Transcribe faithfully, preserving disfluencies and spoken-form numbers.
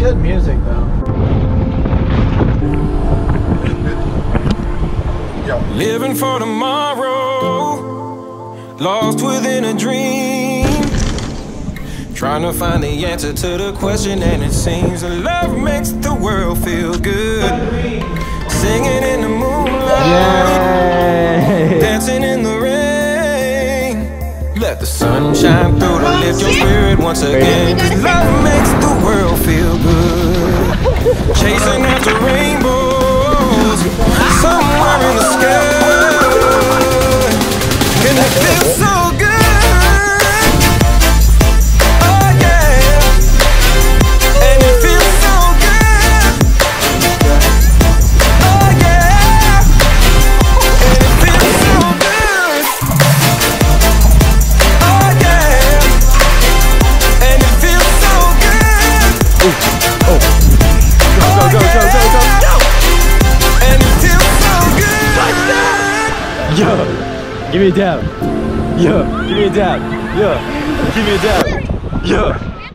good music though. Living for tomorrow, lost within a dream, trying to find the answer to the question, and it seems that love makes the world feel good. Singing in the moonlight, Yay. Dancing in the rain. Let the sun shine through to lift your spirit once again. 'Cause love makes the world feel good. Chasing after rainbows somewhere in the sky, and it feels so good. Oh yeah, and it feels so good. Oh yeah, and it feels so good. Oh yeah, and it feels so good. Oh, go, go, go, go, go, go, go. And it feels so good. Yo, give me a dab. Yo, give me a dab. Yo, give me a dab. Yo.